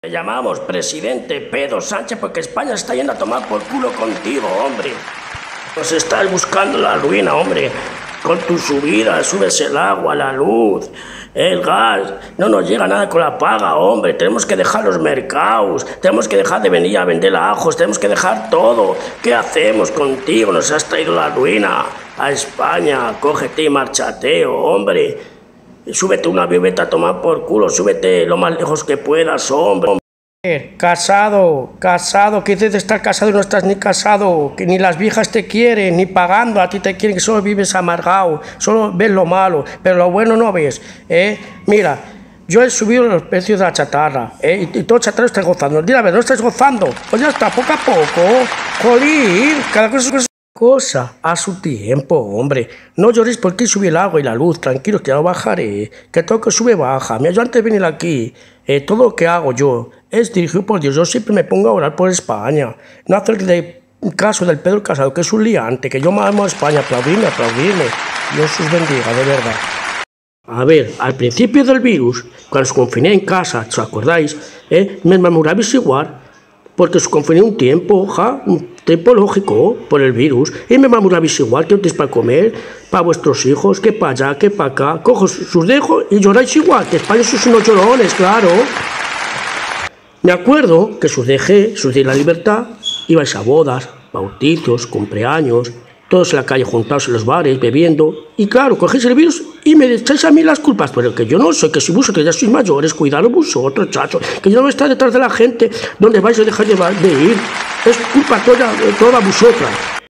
Te llamamos presidente Pedro Sánchez porque España está yendo a tomar por culo contigo, hombre. Nos estás buscando la ruina, hombre. Con tu subida, subes el agua, la luz, el gas. No nos llega nada con la paga, hombre. Tenemos que dejar los mercados. Tenemos que dejar de venir a vender ajos. Tenemos que dejar todo. ¿Qué hacemos contigo? Nos has traído la ruina a España. Cógete y márchate, hombre. Súbete una avioneta a tomar por culo. Súbete lo más lejos que puedas, hombre. Casado, ¿qué dices de estar casado y no estás ni casado? Que ni las viejas te quieren, ni pagando a ti te quieren, que solo vives amargado, solo ves lo malo, pero lo bueno no ves, Mira, yo he subido los precios de la chatarra, y todo el chatarra está gozando. Dile, a ver, ¿no estás gozando? Pues ya está, poco a poco, jolín, cada cosa a su tiempo, hombre. No llores porque sube el agua y la luz, tranquilo, que ya lo bajaré, que todo que sube baja. Mira, yo antes de venir aquí, todo lo que hago yo es dirigido por Dios. Yo siempre me pongo a orar por España, no hacer caso del Pedro Casado, que es un liante, que yo me amo a España, aplaudirme. Dios os bendiga, de verdad. A ver, al principio del virus, cuando os confiné en casa, ¿os acordáis? Me murmurabais igual, porque os confiné un tiempo lógico por el virus, y me murmurabais igual que antes para comer, para vuestros hijos, que para allá, que para acá. Cojo sus dejo y lloráis igual, que España sois unos llorones, claro. Me acuerdo que sus de la libertad, ibais a bodas, bautizos, cumpleaños, todos en la calle juntados en los bares, bebiendo, y claro, cogéis el virus y me echáis a mí las culpas, pero que yo no soy, que si vosotros ya sois mayores, cuidado vosotros, chachos, que yo no voy a estar detrás de la gente donde vais a dejar de ir, es culpa toda vosotras.